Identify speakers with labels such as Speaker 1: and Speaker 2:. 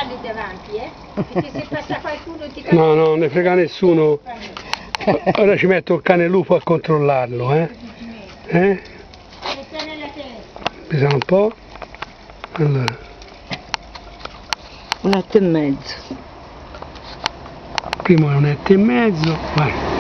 Speaker 1: guardarli davanti, perché se passa qualcuno ti
Speaker 2: No, no, non ne frega nessuno. Ora ci metto il cane lupo a controllarlo, eh? Pesa un po'. Allora.
Speaker 3: 1 etto e mezzo.
Speaker 2: Primo è 1 etto e mezzo, vai.